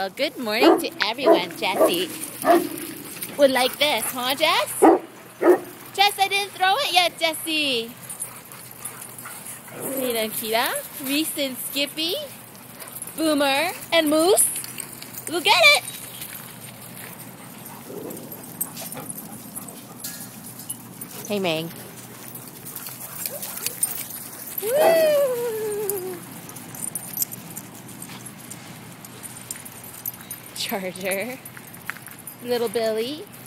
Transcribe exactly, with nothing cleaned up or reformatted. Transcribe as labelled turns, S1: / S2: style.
S1: Well, good morning to everyone. Jessie would like this, huh, Jess? Jess, I didn't throw it yet, Jessie. Rita and Kita, Reese and Skippy, Boomer and Moose. We'll get it. Hey, Meg. Woo! Charger, little Billy.